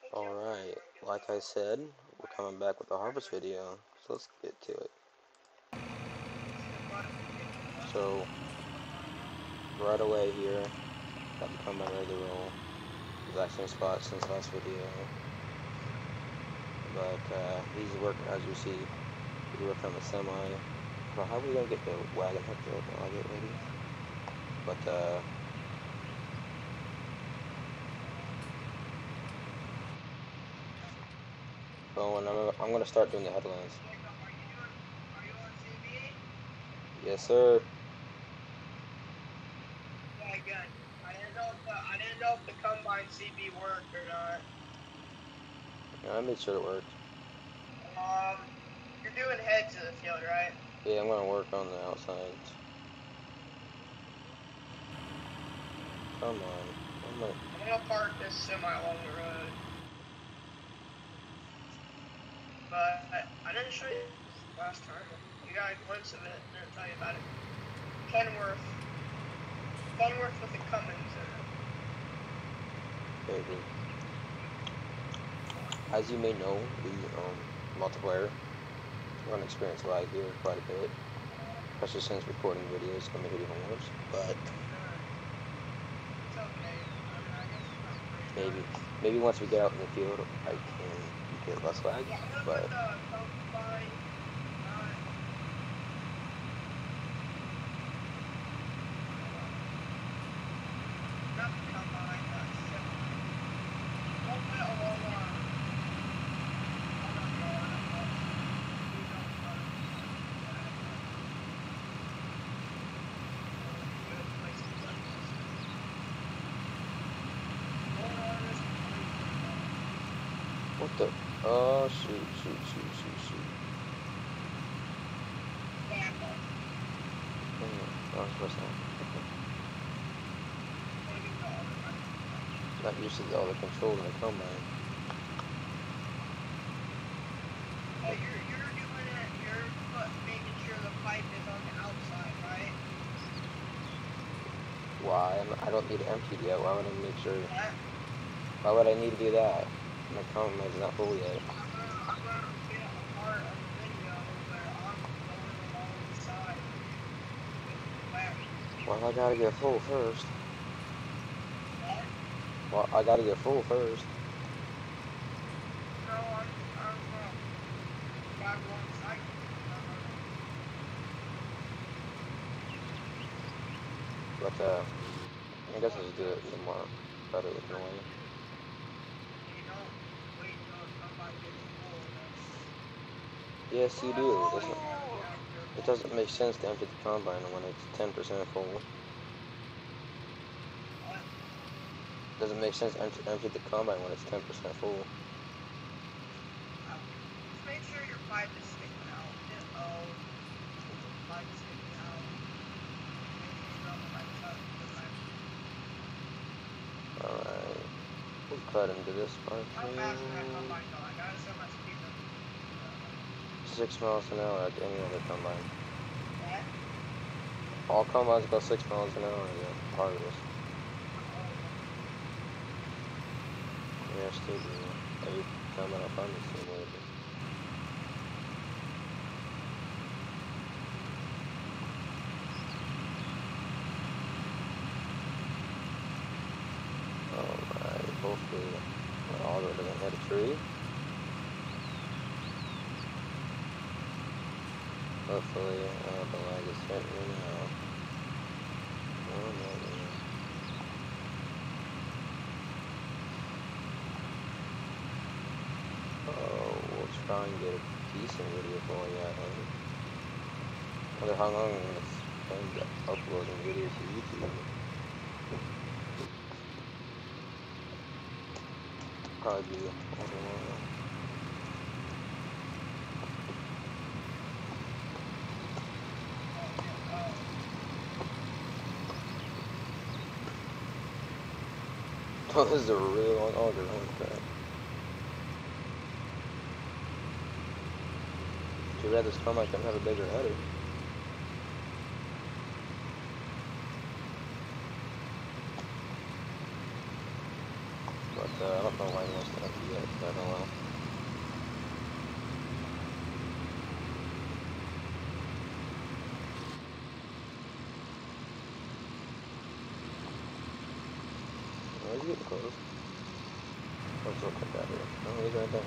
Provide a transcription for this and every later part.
Alright, like I said, we're coming back with the harvest video, so let's get to it. So, right away here, got the combine ready to roll. Exact same spot since last video. But he's working, as you see, he's working on the semi. So how are we gonna get the wagon hooked up while I get ready? But Owen, I'm gonna start doing the headlines. Yes, sir. Yeah, good. I didn't know if the combine CB worked or not. Yeah, I made sure it worked. You're doing heads of the field, right? Yeah, I'm gonna work on the outsides. Come on. I'm gonna park this semi along the road. But I didn't show you this last time. You got a glimpse of it. I didn't tell you about it. Kenworth with the Cummins in it. Maybe. As you may know, the multiplayer run experience lag here quite a bit, especially since recording videos can make it even worse. But It's okay. maybe once we get out in the field, I can get less lag. But what the? Oh shoot! Not used to all the control in the combine. Oh, you're doing it. You're making sure the pipe is on the outside, right? Why? I don't need it emptied yet. Why would I make sure? Why would I need to do that? My combine is not full yet. I'm gonna get a part of the video where I'm going along the side with the Well, I gotta get full first. What? Well, I gotta get full first. No, I'm got one side. But I guess I should do it in a more better looking way. You don't wait until somebody gets full. Yes, you do. It doesn't make sense to empty the combine when it's 10% full. What? It doesn't make sense to empty the combine when it's 10% full. Just make sure your pipe is sticking out. Pipe is sticking out. Make sure you're on the right side of the pipe. Alright. We'll cut into this part. How fast can that combine go? I gotta set my speed limit. 6 miles an hour like any other combine. What? All combines go 6 miles an hour in the harvest. Yeah, still do. Every combine I find is the way it is. Alright, hopefully my auto doesn't hit a tree. Hopefully, the lag is hitting me now. Oh, no. Oh, we'll try and get a decent video for you, I think. I wonder how long I'm going to spend uploading videos to YouTube. Probably be a little while. Oh, this is a really long auger, holy crap. Too bad this combine couldn't have a bigger header. But I don't know combine wants to empty yet, not gonna lie. Oh, he's getting close. Let's look at that here. Oh, he's right there.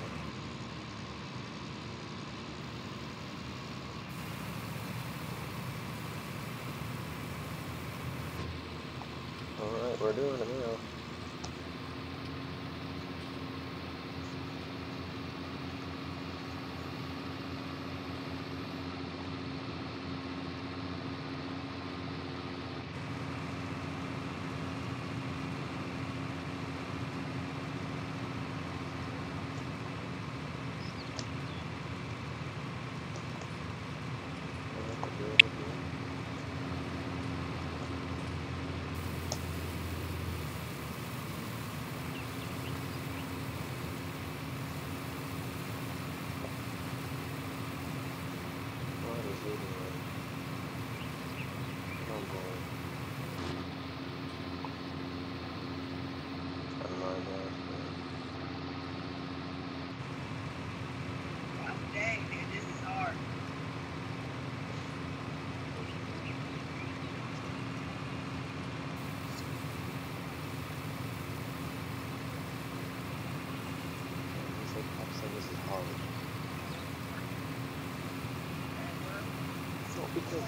Alright, we're doing it now. Dang, dude, this is hard. This is hard. So because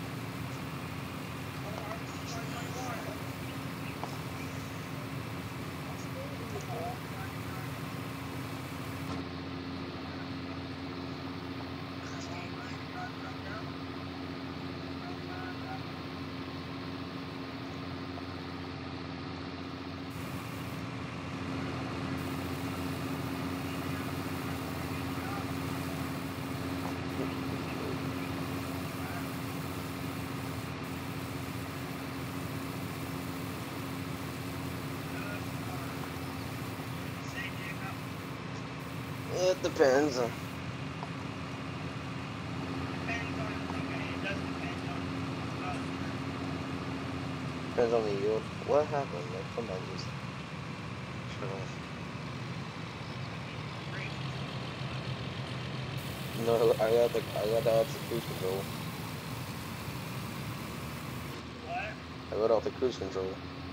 it depends. Depends on, okay, it does depend on, Depends on the yield. What happened? Like, come on, just turn off. No, I got the opposite cruise control. what? I got off the cruise control.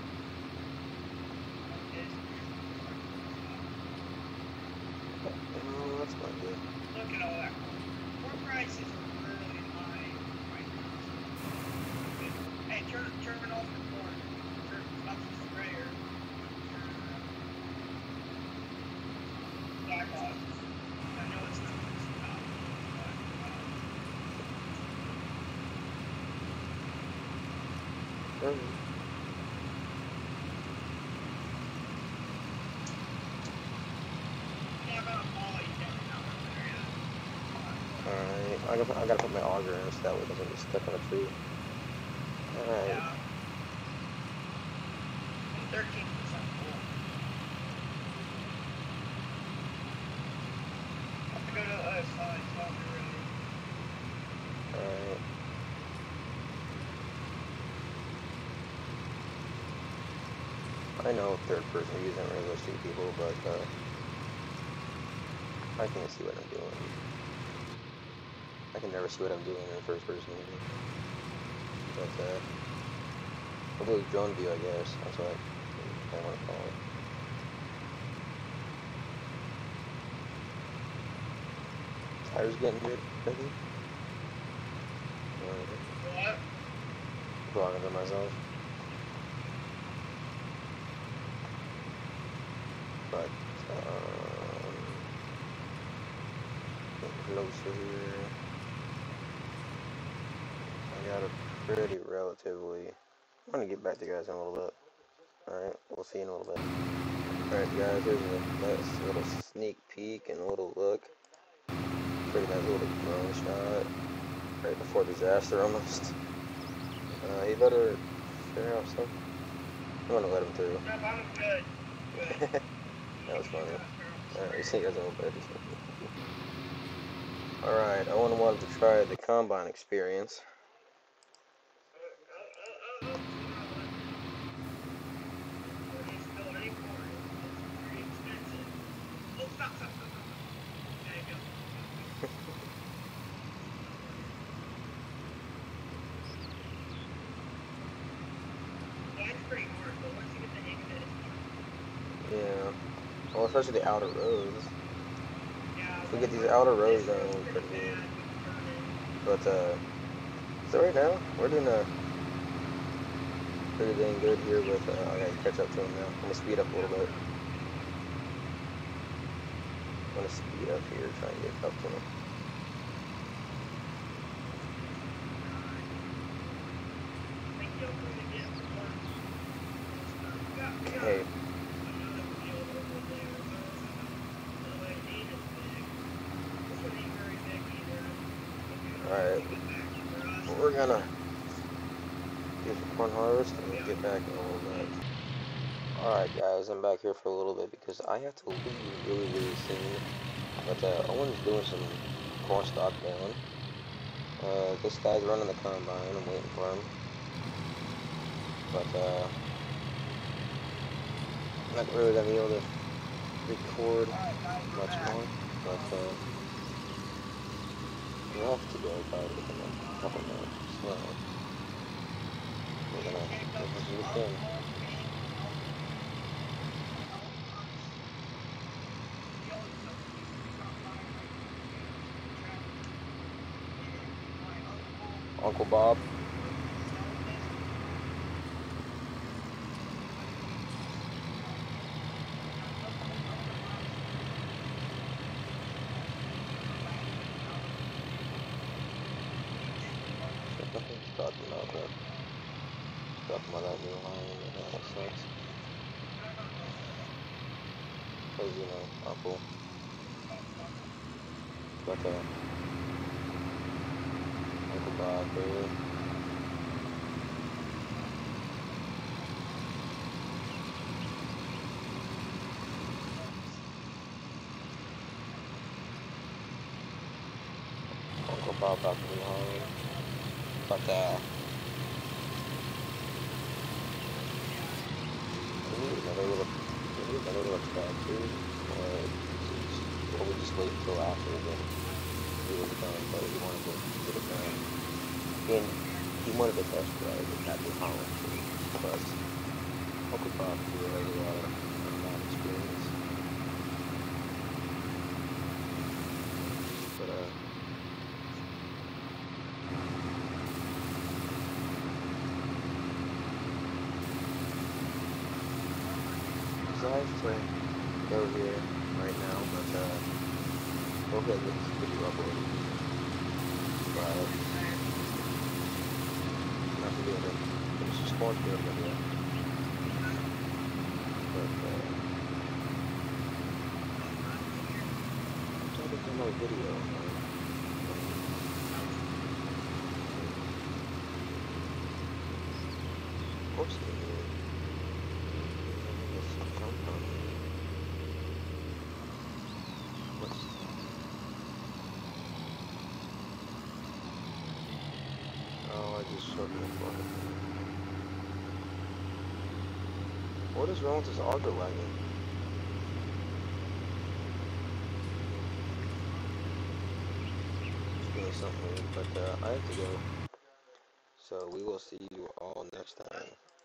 Oh, that's not good. Look at all that corn prices are really high right now. Hey, turn off the corn. Stop the sprayer. Black off. I know it's not going to stop. Alright, I gotta put my auger in so that way it doesn't get stuck on a tree. Alright. Yeah. 13% full. I have to go to the other side so I'll be ready. Alright. I know third person view isn't really what see people, but I can see what I'm doing. I can never see what I'm doing in first person view. But we'll do drone view, I guess. That's what I want to call it. Tires getting good, ready? What? Talking to myself. But getting closer here. I got a pretty relatively. I'm gonna get back to you guys in a little bit. Alright, we'll see you in a little bit. Alright guys, here's a nice little sneak peek and a little look. Pretty nice little drone shot. Right before disaster almost. You better figure out something. I'm gonna let him through. No, I'm good. That was funny. Alright, see you guys in a little bit. Alright, Owen wanted to try the combine experience. Stop, stop, stop, stop. There you go. Yeah, it's pretty hard, but once you get the hang of it, it's fun. Yeah. Well, especially the outer roads. Yeah, If we get these outer roads down, we'll be pretty good. But, so right now, we're doing pretty dang good here with, I gotta catch up to him now. I'm gonna speed up a little bit. I'm gonna speed up here, try and get up to him. Hey. Alright. We're gonna do some corn harvest and we'll get back in a little bit. Alright guys, I'm back here for a little bit because I have to leave really, really soon. But Owen's doing some corn stalk down. This guy's running the combine, I'm waiting for him. But I'm not really gonna be able to record much more. But we'll have to go probably within a couple minutes. So we're gonna do this again. Uncle Bob. Talking about that new line and that sucks. Cause you know, Uncle. But Uncle Bob, baby. Uncle Bob about to be home. But we need another little tractor, or we just wait until after then we were done, but we wanted to get it done. And he wanted to test drive it at the Holland, but Uncle Bob has a lot of experience. But I have to go here right now, but hopefully I get this video uploaded. But I'm not gonna be able to finish this corn field video. But I'm trying to do my video. Of course they do. Oh, I just showed you the photo. What is wrong with this auger lagging? It's doing something weird, but I have to go. So we will see you all next time.